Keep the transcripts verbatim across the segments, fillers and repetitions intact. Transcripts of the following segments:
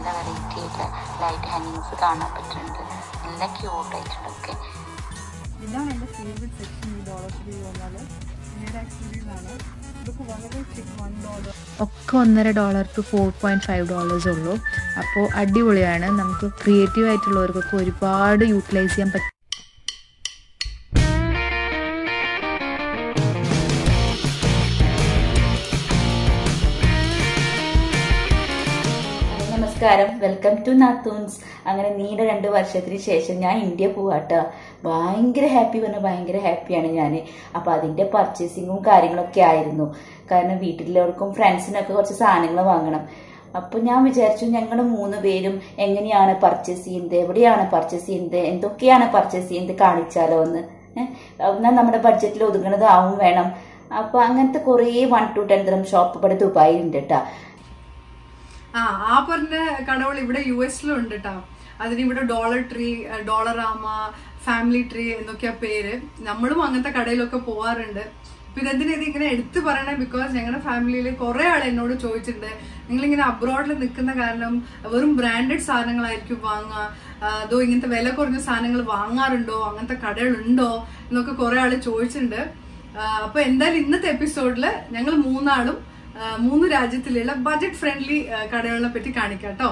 നല്ല വെറൈറ്റി ആയിട്ട് ലൈറ്റ് ഹാങ്ങിങ്സ് കാണാൻ പറ്റുന്നുണ്ട്. നല്ല ക്യൂട്ടായിട്ടുണ്ട്. ഓക്കെ, ഇതാണ് എൻ്റെ ഫേവറേറ്റ് സെക്ഷൻ. ഈ ഡോളർ ട്രീ വന്നാൽ ഹെയർ ആക്സസറീസ് ആണ്. ഇതൊക്കെ വളരെ ചീപ്പ്, വൺ ഡോളർ ഒക്കെ ഒന്നര dollar to four point five dollars ഉള്ളൂ. അപ്പോൾ അടിപൊളിയാണ്. നമുക്ക് ക്രിയേറ്റീവ് ആയിട്ടുള്ളവർക്കൊക്കെ ഒരുപാട് യൂട്ടിലൈസ് ചെയ്യാൻ പറ്റും. നമസ്കാരം, വെൽക്കം ടു നാത്തൂൻസ്. അങ്ങനെ നീണ്ട രണ്ട് വർഷത്തിന് ശേഷം ഞാൻ ഇന്ത്യ പോവാട്ടോ. ഭയങ്കര ഹാപ്പി പറഞ്ഞാൽ ഭയങ്കര ഹാപ്പിയാണ് ഞാൻ. അപ്പോൾ അതിൻ്റെ പർച്ചേസിങ്ങും കാര്യങ്ങളൊക്കെ ആയിരുന്നു. കാരണം വീട്ടിലുള്ളവർക്കും ഫ്രണ്ട്സിനൊക്കെ കുറച്ച് സാധനങ്ങൾ വാങ്ങണം. അപ്പോൾ ഞാൻ വിചാരിച്ചു ഞങ്ങൾ മൂന്ന് പേരും എങ്ങനെയാണ് പർച്ചേസ് ചെയ്യുന്നത്, എവിടെയാണ് പർച്ചേസ് ചെയ്യുന്നത്, എന്തൊക്കെയാണ് പർച്ചേസ് ചെയ്യുന്നത് കാണിച്ചാലോ എന്ന്. എന്നാൽ നമ്മുടെ ബഡ്ജറ്റിൽ ഒതുങ്ങണതാവും വേണം. അപ്പോൾ അങ്ങനത്തെ കുറേ വൺ ടു ടെൻ ദിർഹം ഷോപ്പ് ഇവിടെ ദുബായിൽ ഉണ്ട് കേട്ടോ. ആ ആ പറഞ്ഞ കടകൾ ഇവിടെ യു എസിലും ഉണ്ട് കേട്ടോ. അതിനിവിടെ dollar tree, Dollarama, family tree എന്നൊക്കെയാ പേര്. നമ്മളും അങ്ങനത്തെ കടയിലൊക്കെ പോവാറുണ്ട്. പിന്നെ എന്തിനാ ഇത് ഇങ്ങനെ എടുത്തു പറയണേ, ബിക്കോസ് ഞങ്ങളുടെ ഫാമിലിയിൽ കുറെ ആൾ എന്നോട് ചോദിച്ചിട്ടുണ്ട്, നിങ്ങളിങ്ങനെ അബ്രോഡിൽ നിൽക്കുന്ന കാരണം വെറും ബ്രാൻഡഡ് സാധനങ്ങളായിരിക്കും വാങ്ങുക, അതോ ഇങ്ങനത്തെ വില കുറഞ്ഞ സാധനങ്ങൾ വാങ്ങാറുണ്ടോ, അങ്ങനത്തെ കടകളുണ്ടോ എന്നൊക്കെ കുറെ ആള് ചോദിച്ചിട്ടുണ്ട്. അപ്പൊ എന്തായാലും ഇന്നത്തെ എപ്പിസോഡില് ഞങ്ങൾ മൂന്നാളും മൂന്ന് രാജ്യത്തിലുള്ള ബഡ്ജറ്റ് ഫ്രണ്ട്ലി കടകളെ പറ്റി കാണിക്കാം കേട്ടോ.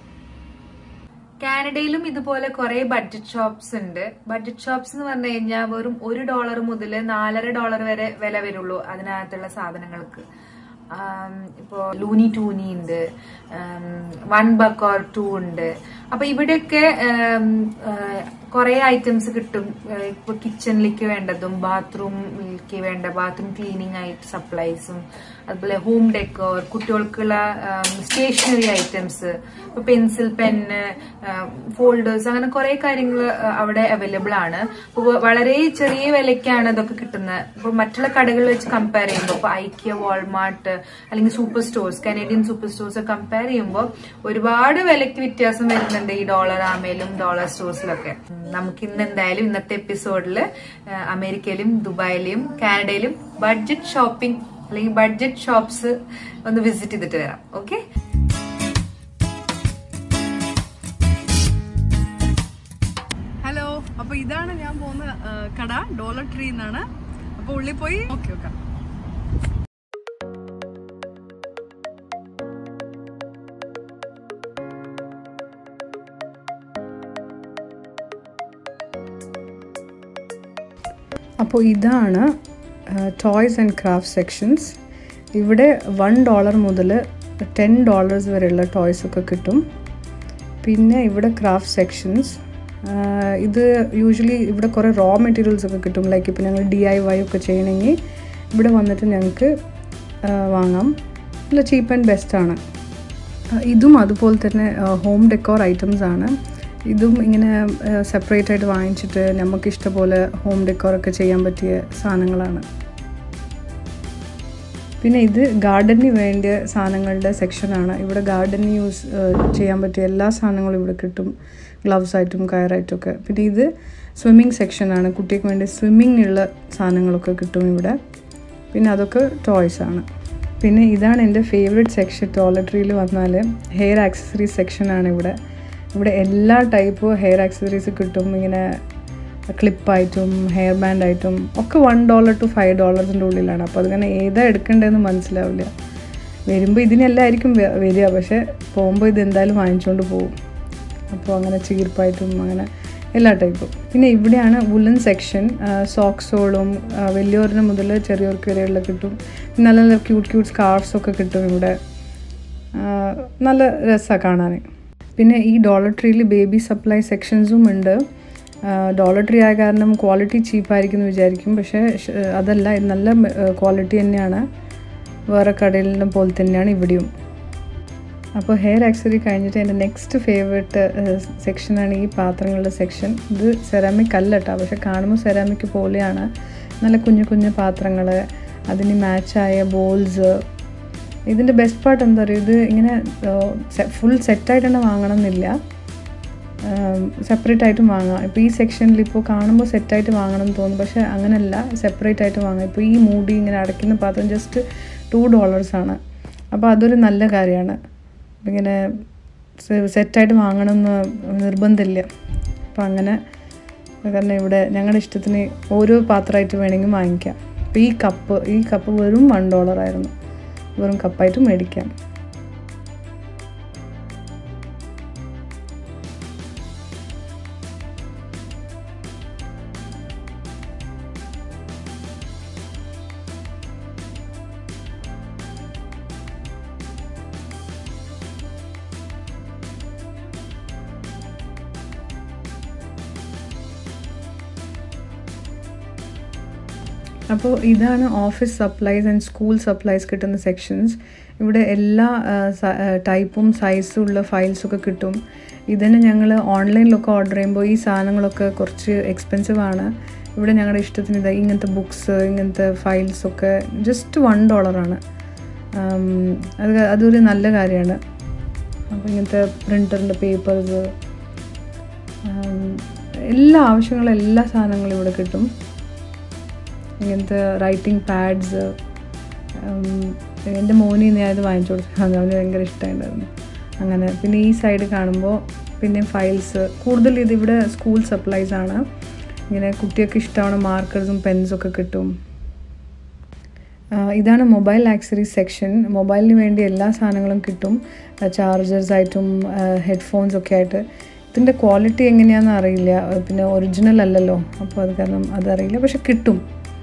കാനഡയിലും ഇതുപോലെ കുറെ ബഡ്ജറ്റ് ഷോപ്സ് ഉണ്ട്. ബഡ്ജറ്റ് ഷോപ്സ് എന്ന് പറഞ്ഞു കഴിഞ്ഞാൽ വെറും ഒരു ഡോളർ മുതൽ നാലര ഡോളർ വരെ വില വരുള്ളൂ അതിനകത്തുള്ള സാധനങ്ങൾക്ക്. ഇപ്പോ ലൂനി ടൂനി ഉണ്ട്, വൺ ബക്ക് ഓർ ടു ഉണ്ട്. അപ്പൊ ഇവിടെയൊക്കെ കുറെ ഐറ്റംസ് കിട്ടും. ഇപ്പൊ കിച്ചണിലേക്ക് വേണ്ടതും ബാത്റൂമിലേക്ക് വേണ്ട ബാത്റൂം ക്ലീനിങ് ആയിട്ട് സപ്ലൈസും, അതുപോലെ ഹോം ഡെക്കോർ, കുട്ടികൾക്കുള്ള സ്റ്റേഷനറി ഐറ്റംസ്, ഇപ്പൊ പെൻസിൽ, പെന്ന്, ഫോൾഡേഴ്സ്, അങ്ങനെ കുറെ കാര്യങ്ങൾ അവിടെ അവൈലബിൾ ആണ്. അപ്പൊ വളരെ ചെറിയ വിലയ്ക്കാണ് ഇതൊക്കെ കിട്ടുന്നത്. ഇപ്പൊ മറ്റുള്ള കടകളിൽ വെച്ച് കമ്പയർ ചെയ്യുമ്പോൾ ഇപ്പൊ ഐക്യ, വാൾമാർട്ട് അല്ലെങ്കിൽ super stores, Canadian super stores compare ചെയ്യുമ്പോൾ ഒരുപാട് വിലയ്ക്ക് വ്യത്യാസം വരുന്നുണ്ട് ഈ ഡോളർ ആമയിലും ഡോളർ സ്റ്റോഴ്സിലൊക്കെ. നമുക്ക് ഇന്ന് എന്തായാലും ഇന്നത്തെ എപ്പിസോഡില് അമേരിക്കയിലും ദുബായിലും കാനഡയിലും ബഡ്ജറ്റ് ഷോപ്പിംഗ് അല്ലെങ്കിൽ ബഡ്ജറ്റ് ഷോപ്സ് ഒന്ന് വിസിറ്റ് ചെയ്തിട്ട് വരാം. Okay, hello. അപ്പൊ ഇതാണ് ഞാൻ പോകുന്ന കട, ഡോളർ ട്രീ എന്നാണ്. അപ്പൊ ഉള്ളിൽ പോയി നോക്കി നോക്കാം. അപ്പോൾ ഇതാണ് ടോയ്സ് ആൻഡ് ക്രാഫ്റ്റ് സെക്ഷൻസ്. ഇവിടെ വൺ ഡോളർ മുതൽ ടെൻ ഡോളേഴ്സ് വരെയുള്ള ടോയ്സ് ഒക്കെ കിട്ടും. പിന്നെ ഇവിടെ ക്രാഫ്റ്റ് സെക്ഷൻസ്, ഇത് യൂഷ്വലി ഇവിടെ കുറേ റോ മെറ്റീരിയൽസ് ഒക്കെ കിട്ടും. ലൈക്ക് ഇപ്പോൾ ഞങ്ങൾ ഡി ഐ വൈ ഒക്കെ ചെയ്യണമെങ്കിൽ ഇവിടെ വന്നിട്ട് ഞങ്ങൾക്ക് വാങ്ങാം. നല്ല ചീപ്പ് ആൻഡ് ബെസ്റ്റാണ്. ഇതും അതുപോലെ തന്നെ ഹോം ഡെക്കോർ ഐറ്റംസ് ആണ്. ഇതും ഇങ്ങനെ സെപ്പറേറ്റ് ആയിട്ട് വാങ്ങിച്ചിട്ട് നമുക്ക് ഇഷ്ടപോലെ ഹോം ഡെക്കോറൊക്കെ ചെയ്യാൻ പറ്റിയ സാധനങ്ങളാണ്. പിന്നെ ഇത് ഗാർഡനിന് വേണ്ടിയ സാധനങ്ങളുടെ സെക്ഷനാണ്. ഇവിടെ ഗാർഡനിന് യൂസ് ചെയ്യാൻ പറ്റിയ എല്ലാ സാധനങ്ങളും ഇവിടെ കിട്ടും, ഗ്ലൗസ് ആയിട്ടും കയറായിട്ടും ഒക്കെ. പിന്നെ ഇത് സ്വിമ്മിങ് സെക്ഷനാണ്. കുട്ടിക്ക് വേണ്ടി സ്വിമ്മിങ്ങിനുള്ള സാധനങ്ങളൊക്കെ കിട്ടും ഇവിടെ. പിന്നെ അതൊക്കെ ടോയ്സ് ആണ്. പിന്നെ ഇതാണ് എൻ്റെ ഫേവറേറ്റ് സെക്ഷൻ. ഡോളർ ട്രീയിൽ വന്നാൽ ഹെയർ ആക്സസറീസ് സെക്ഷനാണ് ഇവിടെ. ഇവിടെ എല്ലാ ടൈപ്പ് ഹെയർ ആക്സസറീസ് കിട്ടും. ഇങ്ങനെ ക്ലിപ്പായിട്ടും ഹെയർ ബാൻഡായിട്ടും ഒക്കെ വൺ ഡോളർ ടു ഫൈവ് ഡോളറിൻ്റെ ഉള്ളിലാണ്. അപ്പോൾ അതിങ്ങനെ ഏതാ എടുക്കേണ്ടതെന്ന് മനസ്സിലാവില്ല. വരുമ്പോൾ ഇതിനെല്ലായിരിക്കും വരിക, പക്ഷേ പോകുമ്പോൾ ഇതെന്തായാലും വാങ്ങിച്ചുകൊണ്ട് പോകും. അപ്പോൾ അങ്ങനെ ചീർപ്പായിട്ടും അങ്ങനെ എല്ലാ ടൈപ്പും. പിന്നെ ഇവിടെയാണ് വുളൻ സെക്ഷൻ. സോക്സോളും വലിയവരിന് മുതൽ ചെറിയവർക്ക് വരെയുള്ള കിട്ടും. നല്ല നല്ല ക്യൂട്ട് ക്യൂട്ട് സ്കാർഫ്സൊക്കെ കിട്ടും ഇവിടെ. നല്ല രസമാണ് കാണാൻ. പിന്നെ ഈ ഡോളർ ട്രീയിൽ ബേബി സപ്ലൈ സെക്ഷൻസും ഉണ്ട്. ഡോളർ ട്രീ ആയ കാരണം ക്വാളിറ്റി ചീപ്പായിരിക്കും എന്ന് വിചാരിക്കും, പക്ഷേ അതല്ല, ഇത് നല്ല ക്വാളിറ്റി തന്നെയാണ്. വേറെ കടയിലെ പോലെ തന്നെയാണ് ഇവിടെയും. അപ്പോൾ ഹെയർ ആക്സസറി കഴിഞ്ഞിട്ട് എൻ്റെ നെക്സ്റ്റ് ഫേവറേറ്റ് സെക്ഷനാണ് ഈ പാത്രങ്ങളുടെ സെക്ഷൻ. ഇത് സെറാമിക് അല്ല കേട്ടോ, പക്ഷെ കാണുമ്പോൾ സെറാമിക് പോലെയാണ്. നല്ല കുഞ്ഞു കുഞ്ഞു പാത്രങ്ങൾ, അതിന് മാച്ചായ ബോൾസ്. ഇതിൻ്റെ ബെസ്റ്റ് പാർട്ട് എന്താ പറയുക, ഇത് ഇങ്ങനെ ഫുൾ സെറ്റായിട്ട് തന്നെ വാങ്ങണം എന്നില്ല, സെപ്പറേറ്റ് ആയിട്ടും വാങ്ങാം. ഇപ്പോൾ ഈ സെക്ഷനിൽ ഇപ്പോൾ കാണുമ്പോൾ സെറ്റായിട്ട് വാങ്ങണം എന്ന് തോന്നും, പക്ഷേ അങ്ങനെയല്ല, സെപ്പറേറ്റ് ആയിട്ട് വാങ്ങാം. ഇപ്പോൾ ഈ മൂടി ഇങ്ങനെ അടയ്ക്കുന്ന പാത്രം ജസ്റ്റ് ടു ഡോളേഴ്സാണ്. അപ്പോൾ അതൊരു നല്ല കാര്യമാണ്. ഇങ്ങനെ സെറ്റായിട്ട് വാങ്ങണമെന്ന് നിർബന്ധമില്ല. അപ്പം അങ്ങനെ കാരണം ഇവിടെ ഞങ്ങളുടെ ഇഷ്ടത്തിന് ഓരോ പാത്രമായിട്ട് വേണമെങ്കിൽ വാങ്ങിക്കാം. അപ്പോൾ ഈ കപ്പ് ഈ കപ്പ് വെറും വൺ ഡോളറായിരുന്നു, വെറും കപ്പായിട്ട് മേടിക്കാം. അപ്പോൾ ഇതാണ് office supplies and school supplies കിട്ടുന്ന സെക്ഷൻസ്. ഇവിടെ എല്ലാ ടൈപ്പും സൈസും ഉള്ള ഫയൽസൊക്കെ കിട്ടും. ഇതിന് ഞങ്ങൾ ഓൺലൈനിലൊക്കെ ഓർഡർ ചെയ്യുമ്പോൾ ഈ സാധനങ്ങളൊക്കെ കുറച്ച് എക്സ്പെൻസീവ് ആണ്. ഇവിടെ ഞങ്ങളുടെ ഇഷ്ടത്തിന് ഇതാ ഇങ്ങനത്തെ ബുക്സ്, ഇങ്ങനത്തെ ഫയൽസൊക്കെ ജസ്റ്റ് വൺ ഡോളറാണ്. അത് അതൊരു നല്ല കാര്യമാണ്. അപ്പോൾ ഇങ്ങനത്തെ പ്രിൻ്ററിൻ്റെ പേപ്പേഴ്സ്, എല്ലാ ആവശ്യമുള്ള എല്ലാ സാധനങ്ങളും ഇവിടെ കിട്ടും. ഇങ്ങനത്തെ റൈറ്റിംഗ് പാഡ്സ്, എൻ്റെ മോന് ഞാൻ ഇത് വാങ്ങിച്ചു കൊടുത്തു, അവന് ഭയങ്കര ഇഷ്ടമായിട്ടുണ്ടായിരുന്നു. അങ്ങനെ പിന്നെ ഈ സൈഡ് കാണുമ്പോൾ പിന്നെ ഫയൽസ്, കൂടുതൽ ഇതിവിടെ സ്കൂൾ സപ്ലൈസ് ആണ്. ഇങ്ങനെ കുട്ടികൾക്ക് ഇഷ്ടമാണ് മാർക്കേഴ്സും പെൻസൊക്കെ കിട്ടും. ഇതാണ് മൊബൈൽ ആക്സറീസ് സെക്ഷൻ. മൊബൈലിന് വേണ്ടി എല്ലാ സാധനങ്ങളും കിട്ടും, ചാർജേഴ്സായിട്ടും ഹെഡ്ഫോൺസൊക്കെ ആയിട്ട്. ഇതിൻ്റെ ക്വാളിറ്റി എങ്ങനെയാണെന്ന് അറിയില്ല, പിന്നെ ഒറിജിനൽ അല്ലല്ലോ, അപ്പോൾ അത് കാരണം അതറിയില്ല, പക്ഷെ കിട്ടും.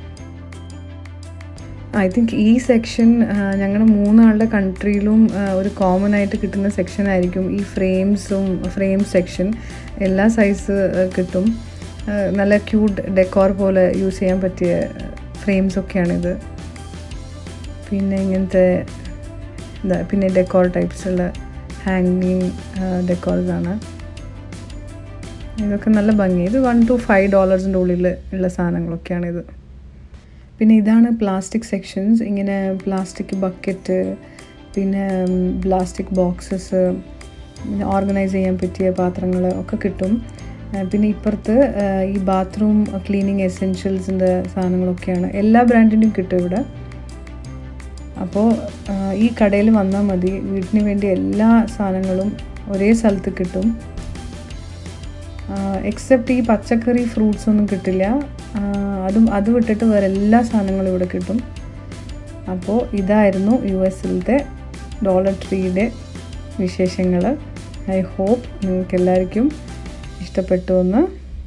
ഐ തിങ്ക് ഈ സെക്ഷൻ ഞങ്ങളുടെ മൂന്നാളുടെ കൺട്രിയിലും ഒരു കോമൺ ആയിട്ട് കിട്ടുന്ന സെക്ഷൻ ആയിരിക്കും. ഈ ഫ്രെയിംസും ഫ്രെയിം സെക്ഷൻ എല്ലാ സൈസ് കിട്ടും. നല്ല ക്യൂട്ട് ഡെക്കോർ പോലെ യൂസ് ചെയ്യാൻ പറ്റിയ ഫ്രെയിംസൊക്കെയാണിത്. പിന്നെ ഇങ്ങനത്തെ എന്താ പിന്നെ ഡെക്കോർ ടൈപ്സുള്ള ഹാങ്ങിങ് ഡെക്കോർസാണ്. ഇതൊക്കെ നല്ല ഭംഗി. ഇത് വൺ ടു ഫൈവ് ഡോളേഴ്സിൻ്റെ ഉള്ളിൽ ഉള്ള സാധനങ്ങളൊക്കെയാണിത്. പിന്നെ ഇതാണ് പ്ലാസ്റ്റിക് സെക്ഷൻസ്. ഇങ്ങനെ പ്ലാസ്റ്റിക് ബക്കറ്റ്, പിന്നെ പ്ലാസ്റ്റിക് ബോക്സസ്, പിന്നെ ഓർഗനൈസ് ചെയ്യാൻ പറ്റിയ പാത്രങ്ങൾ ഒക്കെ കിട്ടും. പിന്നെ ഇപ്പുറത്ത് ഈ ബാത്റൂം ക്ലീനിങ് എസെൻഷ്യൽസിൻ്റെ സാധനങ്ങളൊക്കെയാണ്. എല്ലാ ബ്രാൻഡിൻ്റെയും കിട്ടും ഇവിടെ. അപ്പോൾ ഈ കടയിൽ വന്നാൽ മതി, വീട്ടിന് വേണ്ടി എല്ലാ സാധനങ്ങളും ഒരേ സ്ഥലത്ത് കിട്ടും. എക്സെപ്റ്റ് ഈ പച്ചക്കറി ഫ്രൂട്ട്സ് ഒന്നും കിട്ടില്ല. അതും അത് വിട്ടിട്ട് വേറെ എല്ലാ സാധനങ്ങളും ഇവിടെ കിട്ടും. അപ്പോൾ ഇതായിരുന്നു യു എസിലത്തെ ഡോളർ ട്രീയുടെ വിശേഷങ്ങൾ. ഐ ഹോപ്പ് നിങ്ങൾക്ക് എല്ലാവർക്കും ഇഷ്ടപ്പെട്ടു എന്ന്.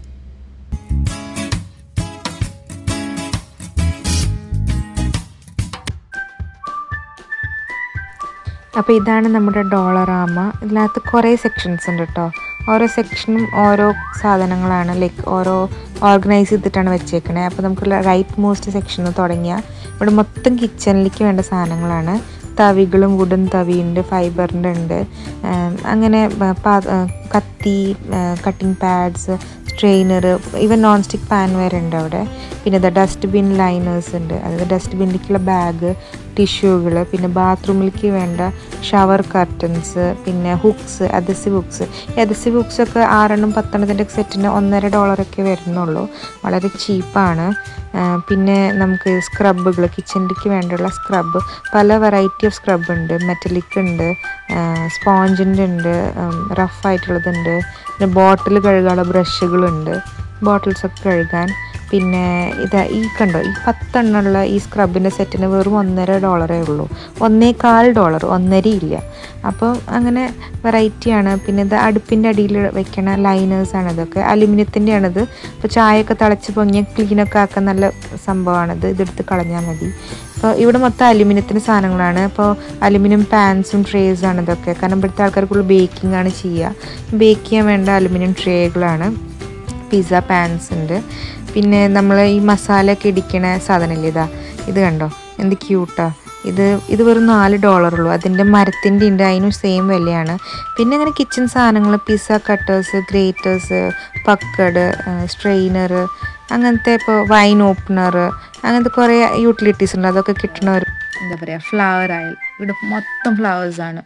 അപ്പോൾ ഇതാണ് നമ്മുടെ ഡോളറാമ. ഇതിനകത്ത് കുറേ സെക്ഷൻസ് ഉണ്ട് കേട്ടോ. ഓരോ സെക്ഷനും ഓരോ സാധനങ്ങളാണ്, ലൈക്ക് ഓരോ ഓർഗനൈസ് ചെയ്തിട്ടാണ് വെച്ചേക്കണേ. അപ്പോൾ നമുക്ക് റൈറ്റ് മോസ്റ്റ് സെക്ഷനിൽ തുടങ്ങിയാൽ ഇവിടെ മൊത്തം കിച്ചണിലേക്ക് വേണ്ട സാധനങ്ങളാണ്. തവികളും വുഡൻ തവിയുണ്ട്, ഫൈബറിൻ്റെ ഉണ്ട്, അങ്ങനെ കത്തി, cutting pads, strainer, even non stick pan വരെ ഉണ്ട് അവിടെ. പിന്നെ ഇതാ ഡസ്റ്റ്ബിൻ ലൈനേഴ്സ് ഉണ്ട്, അതായത് ഡസ്റ്റ്ബിന്നിലേക്കുള്ള ബാഗ്, ടിഷ്യൂകൾ, പിന്നെ ബാത്റൂമിലേക്ക് വേണ്ട ഷവർ കർട്ടൻസ്, പിന്നെ ഹുക്സ്, അദസിവ് ഹുക്സ്. ഈ അദസിവ് ഹുക്സൊക്കെ ആറെണ്ണം പത്തെണ്ണത്തിൻ്റെ സെറ്റിന് ഒന്നര ഡോളറൊക്കെ വരുന്നുള്ളൂ, വളരെ ചീപ്പാണ്. പിന്നെ നമുക്ക് സ്ക്രബുകൾ, കിച്ചണിലേക്ക് വേണ്ടിയുള്ള സ്ക്രബ്, പല വെറൈറ്റി ഓഫ് സ്ക്രബ് ഉണ്ട്. മെറ്റലിക് ഉണ്ട്, സ്പോഞ്ചിൻ്റെ ഉണ്ട്, റഫായിട്ടുള്ളതുണ്ട്. പിന്നെ ബോട്ടിൽ കഴുകാനുള്ള ബ്രഷുകളുണ്ട്, ബോട്ടിൽസൊക്കെ കഴുകാൻ. പിന്നെ ഇതാ ഈ കണ്ടോ, ഈ പത്തെണ്ണമുള്ള ഈ സ്ക്രബിൻ്റെ സെറ്റിന് വെറും ഒന്നര ഡോളറേ ഉള്ളൂ, ഒന്നേകാൽ ഡോളർ, ഒന്നരയില്ല. അപ്പോൾ അങ്ങനെ വെറൈറ്റിയാണ്. പിന്നെ ഇത് അടുപ്പിൻ്റെ അടിയിൽ വെക്കണ ലൈനേഴ്സാണ്. ഇതൊക്കെ അലുമിനിയത്തിൻ്റെ ആണിത്. ഇപ്പോൾ ചായയൊക്കെ തിളച്ച് പൊങ്ങിയ ക്ലീനൊക്കെ ആക്കാൻ നല്ല സംഭവമാണിത്. ഇതെടുത്ത് കളഞ്ഞാൽ മതി. അപ്പോൾ ഇവിടെ മൊത്തം അലുമിനിയത്തിൻ്റെ സാധനങ്ങളാണ്. അപ്പോൾ അലുമിനിയം പാൻസും ട്രേസാണ് ഇതൊക്കെ. കാരണം ഇവിടുത്തെ ആൾക്കാർക്കുള്ള ബേക്കിംഗ് ആണ് ചെയ്യുക. ബേക്ക് ചെയ്യാൻ വേണ്ട അലുമിനിയം ട്രേകളാണ്. പിസ്സ പാൻസ് ഉണ്ട്. പിന്നെ നമ്മൾ ഈ മസാലയൊക്കെ ഇടിക്കണ സാധനമില്ലേ, ഇതാ ഇത് കണ്ടോ എന്ത് ക്യൂട്ടാ. ഇത് ഇത് വെറും നാല് ഡോളറുള്ളൂ. അതിൻ്റെ മരത്തിൻ്റെ ഉണ്ട്, അതിനും സെയിം വിലയാണ്. പിന്നെ അങ്ങനെ കിച്ചൺ സാധനങ്ങൾ, പിസ്സ കട്ടേഴ്സ്, ഗ്രേറ്റേഴ്സ്, പക്കഡ്, സ്ട്രെയിനർ, അങ്ങനത്തെ ഇപ്പോൾ വൈൻ ഓപ്പണർ, അങ്ങനത്തെ കുറേ യൂട്ടിലിറ്റീസ് ഉണ്ട്. അതൊക്കെ കിട്ടണ ഒരു എന്താ പറയുക ഫ്ലവർ ആയിൽ. ഇവിടെ മൊത്തം ഫ്ലവേഴ്സാണ്.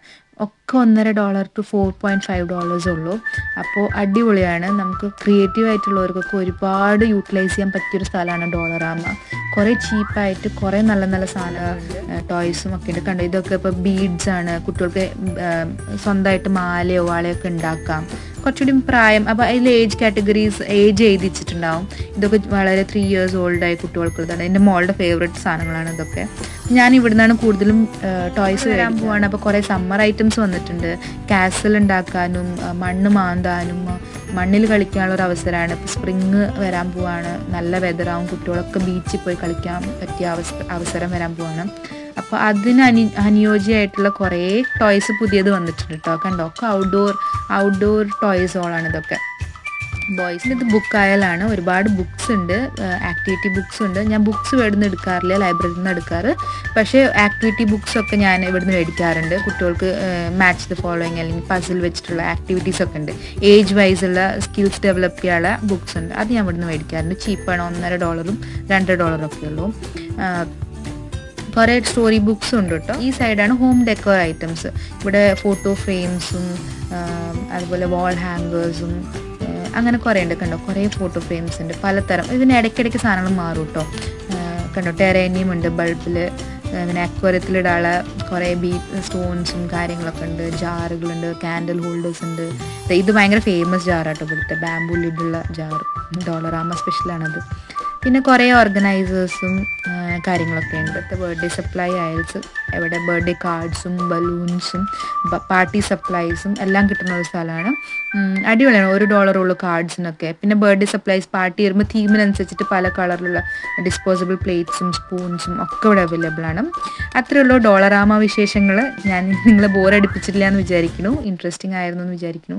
ഒക്കെ ഒന്നര dollar to four point five dollars ഉള്ളൂ. അപ്പോൾ അടിപൊളിയാണ്. നമുക്ക് ക്രിയേറ്റീവ് ആയിട്ടുള്ളവർക്കൊക്കെ ഒരുപാട് യൂട്ടിലൈസ് ചെയ്യാൻ പറ്റിയൊരു സ്ഥലമാണ് ഡോളറാമ. കുറേ ചീപ്പായിട്ട് കുറേ നല്ല നല്ല സാധനങ്ങളുണ്ട്, ടോയ്സും ഒക്കെ ഉണ്ട്. കണ്ടോ, ഇതൊക്കെ ഇപ്പോൾ ബീഡ്സ് ആണ്. കുട്ടികൾക്ക് സ്വന്തമായിട്ട് മാലയോ വാളയൊക്കെ ഉണ്ടാക്കാം. കുറച്ചുകൂടി പ്രായം, അപ്പോൾ അതിൽ ഏജ് കാറ്റഗറീസ് ഏജ് എഴുതിച്ചിട്ടുണ്ടാവും. ഇതൊക്കെ വളരെ ത്രീ ഇയേഴ്സ് ഓൾഡായ കുട്ടികൾക്കുള്ളതാണ്. എൻ്റെ മോളുടെ ഫേവറേറ്റ് സാധനങ്ങളാണ് ഇതൊക്കെ. ഞാൻ ഇവിടെ നിന്നാണ് കൂടുതലും ടോയ്സ് വരാൻ പോവാണ്. അപ്പോൾ കുറേ സമ്മർ ഐറ്റംസ് വന്നിട്ടുണ്ട്. കാസിൽ ഉണ്ടാക്കാനും മണ്ണ് മാന്താനും മണ്ണിൽ കളിക്കാനുള്ള ഒരു അവസരമാണ്. ഇപ്പോൾ സ്പ്രിങ് വരാൻ പോവാണ്. നല്ല വെതറാവും. കുട്ടികളൊക്കെ ബീച്ചിൽ പോയി കളിക്കാൻ പറ്റിയ അവസ അവസരം വരാൻ പോവാണ്. അപ്പോൾ അതിന് അനി അനുയോജ്യമായിട്ടുള്ള കുറേ ടോയ്സ് പുതിയത് വന്നിട്ടുണ്ട് കേട്ടോ. കണ്ടോ, ഒക്കെ ഔട്ട്ഡോർ ഔട്ട്ഡോർ ടോയ്സോളാണ് ഇതൊക്കെ. ബോയ്സിൻ്റെ ഇത് ബുക്ക് ആയാലാണ്. ഒരുപാട് ബുക്സ് ഉണ്ട്, ആക്ടിവിറ്റി ബുക്സ് ഉണ്ട്. ഞാൻ ബുക്സ് ഇവിടുന്ന് എടുക്കാറില്ല, ലൈബ്രറിയിൽ നിന്ന് എടുക്കാറ്. പക്ഷേ ആക്ടിവിറ്റി ബുക്സൊക്കെ ഞാൻ ഇവിടുന്ന് മേടിക്കാറുണ്ട്. കുട്ടികൾക്ക് മാച്ച് ദ ഫോളോയിങ് അല്ലെങ്കിൽ പസിൽ വെച്ചിട്ടുള്ള ആക്ടിവിറ്റീസൊക്കെ ഉണ്ട്. ഏജ് വൈസുള്ള സ്കിൽസ് ഡെവലപ്പ് ചെയ്യാനുള്ള ബുക്സ് ഉണ്ട്. അത് ഞാൻ ഇവിടുന്ന് മേടിക്കാറുണ്ട്. ചീപ്പാണ്. ഒന്നര ഡോളറും രണ്ട് ഡോളറൊക്കെ ഉള്ളൂ. കുറേ സ്റ്റോറി ബുക്സും ഉണ്ട് കേട്ടോ. ഈ സൈഡാണ് ഹോം ഡെക്കോർ ഐറ്റംസ്. ഇവിടെ ഫോട്ടോ ഫ്രെയിംസും അതുപോലെ വാൾ ഹാങ്കേഴ്സും അങ്ങനെ കുറേ ഉണ്ട്. കണ്ടോ, കുറേ ഫോട്ടോ ഫ്രെയിംസ് ഉണ്ട് പലതരം. ഇതിന് ഇടയ്ക്കിടയ്ക്ക് സാധനങ്ങൾ മാറും കേട്ടോ. കണ്ടോ, ടെറേനിയം ഉണ്ട് ബൾബിൽ. അങ്ങനെ അക്വറിയത്തിലിടാനുള്ള കുറേ ബീ സ്റ്റോൺസും കാര്യങ്ങളൊക്കെ ഉണ്ട്. ജാറുകളുണ്ട്, ക്യാൻഡിൽ ഹോൾഡേഴ്സ് ഉണ്ട്. ഇത് ഭയങ്കര ഫേമസ് ജാറാട്ടോ ഇവിടുത്തെ, ബാംബൂ ലിഡുള്ള ജാർ. ഡോളറാമ സ്പെഷ്യലാണത്. പിന്നെ കുറേ ഓർഗനൈസേഴ്സും കാര്യങ്ങളൊക്കെ ഉണ്ട്. ഇവിടുത്തെ ബർത്ത്ഡേ സപ്ലൈ അയൽസ്, ഇവിടെ ബർത്ത്ഡേ കാർഡ്സും ബലൂൺസും പാർട്ടി സപ്ലൈസും എല്ലാം കിട്ടുന്ന ഒരു സ്ഥലമാണ്. അടിപൊളിയാണ്. ഒരു ഡോളറുള്ളൂ കാർഡ്സിനൊക്കെ. പിന്നെ ബർത്ത്ഡേ സപ്ലൈസ് പാർട്ടി വരുമ്പോൾ തീമിനനുസരിച്ചിട്ട് പല കളറിലുള്ള ഡിസ്പോസിബിൾ പ്ലേറ്റ്സും സ്പൂൺസും ഒക്കെ ഇവിടെ അവൈലബിൾ ആണ്. അത്രയേ ഉള്ളൂ ഡോളറാമ വിശേഷങ്ങൾ. ഞാൻ നിങ്ങളെ ബോറടിപ്പിച്ചിട്ടില്ല എന്ന് വിചാരിക്കുന്നു. ഇൻട്രസ്റ്റിംഗ് ആയിരുന്നു എന്ന് വിചാരിക്കുന്നു.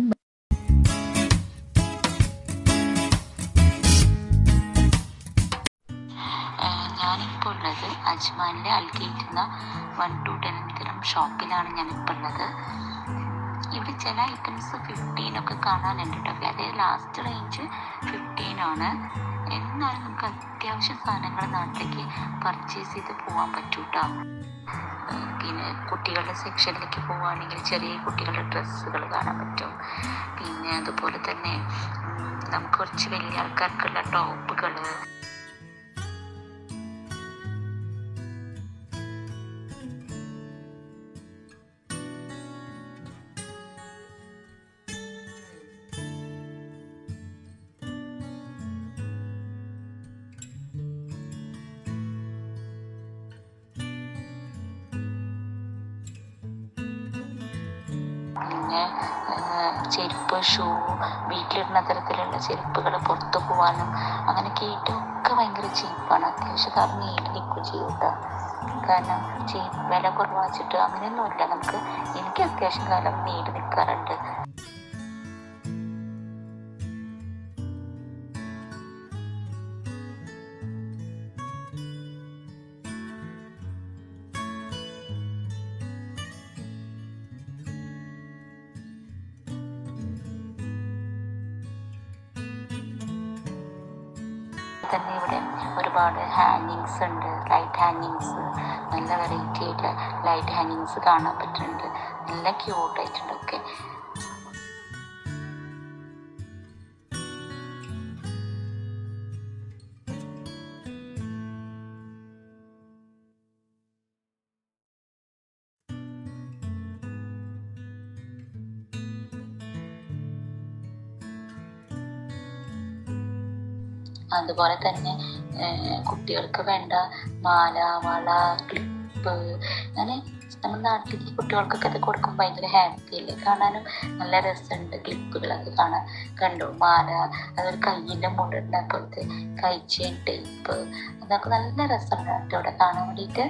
ഞാനിപ്പോൾ ഉള്ളത് അജ്മാനിലെ അൽഗേറ്റ് എന്ന വൺ ടു ടെൻ തരം ഷോപ്പിലാണ് ഞാനിപ്പോൾ ഉള്ളത്. ഇവിടെ ചില ഐറ്റംസ് ഫിഫ്റ്റീൻ ഒക്കെ കാണാനുണ്ട് കേട്ടോ. അതായത് ലാസ്റ്റ് റേഞ്ച് ഫിഫ്റ്റീൻ ആണ്. എന്നാലും നമുക്ക് അത്യാവശ്യം സാധനങ്ങൾ നാട്ടിലേക്ക് പർച്ചേസ് ചെയ്ത് പോകാൻ പറ്റും കേട്ടോ. പിന്നെ കുട്ടികളുടെ സെക്ഷനിലേക്ക് പോവുകയാണെങ്കിൽ ചെറിയ കുട്ടികളുടെ ഡ്രസ്സുകൾ കാണാൻ പറ്റും. പിന്നെ അതുപോലെ തന്നെ നമുക്ക് കുറച്ച് വലിയ ആൾക്കാർക്കുള്ള ടോപ്പുകൾ, പിന്നെ ചെരുപ്പ്, ഷൂ, വീട്ടിലിടുന്ന തരത്തിലുള്ള ചെരുപ്പുകൾ, പുറത്തു പോകാനും അങ്ങനെയൊക്കെ ഏറ്റവും ഭയങ്കര ചീപ്പാണ്. അത്യാവശ്യം കാരണം നീട്ടി നിൽക്കുകയും ചെയ്യും കേട്ടോ. കാരണം ചീപ്പ് വില കുറവാച്ചിട്ട് അങ്ങനെയൊന്നുമില്ല. നമുക്ക് എനിക്ക് അത്യാവശ്യം കാലം നീട്ടി നിൽക്കാറുണ്ട്. തന്നെ ഇവിടെ ഒരുപാട് ഹാങ്ങിങ്സ് ഉണ്ട്, ലൈറ്റ് ഹാങ്ങിങ്സ്. നല്ല വെറൈറ്റി ആയിട്ട് ലൈറ്റ് ഹാങ്ങിങ്സ് കാണാൻ പറ്റുന്നുണ്ട്. നല്ല ക്യൂട്ടായിട്ടുണ്ടൊക്കെ. അതുപോലെ തന്നെ കുട്ടികൾക്ക് വേണ്ട മാല, വള, ക്ലിപ്പ്, അങ്ങനെ നമ്മുടെ നാട്ടിലേക്ക് കുട്ടികൾക്കൊക്കെ അത് കൊടുക്കുമ്പോൾ ഭയങ്കര ഹാപ്പി അല്ലേ. കാണാനും നല്ല രസമുണ്ട്. ക്ലിപ്പുകളൊക്കെ കാണാൻ കണ്ടു. മാല, അതൊരു കയ്യിൻ്റെ മുകളിൽ പോലത്തെ കൈച്ചെയിൻ ടൈപ്പ്, അതൊക്കെ നല്ല രസമുണ്ട് കേട്ടോ ഇവിടെ കാണാൻ വേണ്ടിയിട്ട്.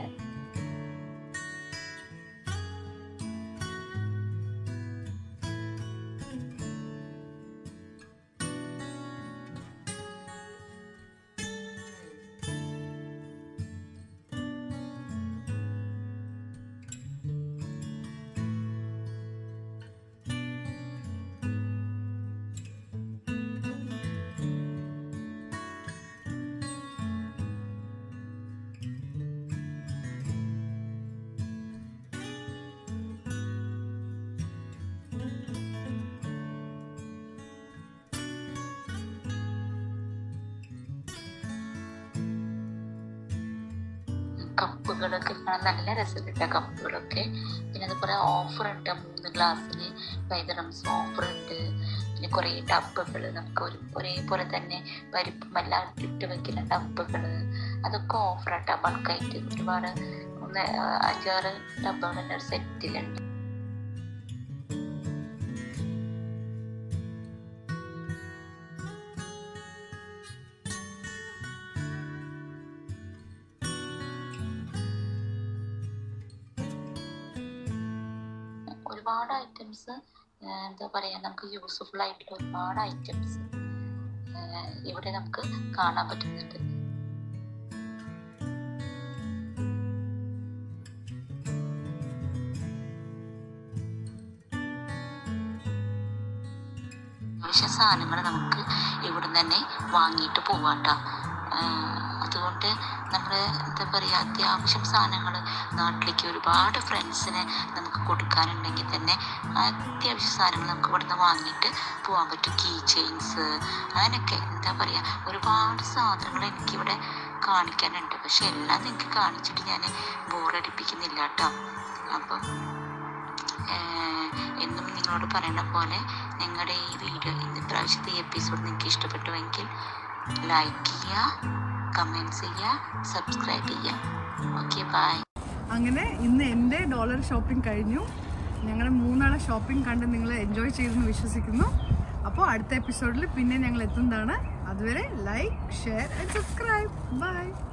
കപ്പുകളൊക്കെ കാണാൻ നല്ല രസമുണ്ട് കപ്പുകളൊക്കെ. പിന്നെ അതുപോലെ ഓഫർ ഉണ്ട്, മൂന്ന് ഗ്ലാസ്സിന് ഫൈവ് ദിർഹംസ് ഓഫർ ഉണ്ട്. പിന്നെ കുറേ ഡബ്ബുകൾ, നമുക്ക് ഒരു ഒരേപോലെ തന്നെ പരിപ്പും എല്ലാം ഇട്ട് വെക്കുന്ന ഡബ്ബുകൾ, അതൊക്കെ ഓഫറാട്ടോ. ബൾക്കായിട്ട് ഒരുപാട് ഒന്ന് അഞ്ചാറ് ഡബ്ബകൾ തന്നെ ഒരു സെറ്റിലുണ്ട്. ഒരുപാട് ഐറ്റംസ്, എന്താ പറയുക, നമുക്ക് യൂസ്ഫുൾ ആയിട്ടുള്ള ഒരുപാട് ഐറ്റംസ് ഇവിടെ നമുക്ക് കാണാൻ പറ്റുന്നുണ്ട്. ആവശ്യ സാധനങ്ങൾ നമുക്ക് ഇവിടെ തന്നെ വാങ്ങിയിട്ട് പോവാട്ടോ. അതുകൊണ്ട് നമ്മൾ എന്താ പറയുക, അത്യാവശ്യം സാധനങ്ങൾ നാട്ടിലേക്ക് ഒരുപാട് ഫ്രണ്ട്സിന് നമുക്ക് കൊടുക്കാനുണ്ടെങ്കിൽ തന്നെ അത്യാവശ്യ സാധനങ്ങൾ നമുക്ക് ഇവിടെ നിന്ന് വാങ്ങിയിട്ട് പോകാൻ പറ്റും. കീ ചെയിൻസ്, അങ്ങനെയൊക്കെ എന്താ പറയുക, ഒരുപാട് സാധനങ്ങൾ എനിക്കിവിടെ കാണിക്കാനുണ്ട്. പക്ഷെ എല്ലാം നിങ്ങൾക്ക് കാണിച്ചിട്ട് ഞാൻ ബോറടിപ്പിക്കുന്നില്ല കേട്ടോ. അപ്പം എന്നും നിങ്ങളോട് പറയുന്ന പോലെ നിങ്ങളുടെ ഈ വീഡിയോ, ഇന്ന് പ്രാവശ്യത്തെ ഈ എപ്പിസോഡ് നിങ്ങൾക്ക് ഇഷ്ടപ്പെട്ടുവെങ്കിൽ ലൈക്ക് ചെയ്യുക, കമൻറ്റ്സ് ചെയ്യുക, സബ്സ്ക്രൈബ് ചെയ്യുക. Okay, bye. അങ്ങനെ ഇന്ന് എൻ്റെ ഡോളർ ഷോപ്പിംഗ് കഴിഞ്ഞു. ഞങ്ങളുടെ മൂന്നാളെ ഷോപ്പിംഗ് കണ്ട് നിങ്ങൾ എൻജോയ് ചെയ്തെന്ന് വിശ്വസിക്കുന്നു. അപ്പോൾ അടുത്ത എപ്പിസോഡിൽ പിന്നെ ഞങ്ങൾ എത്തുന്നതാണ്. അതുവരെ like, share and subscribe. By.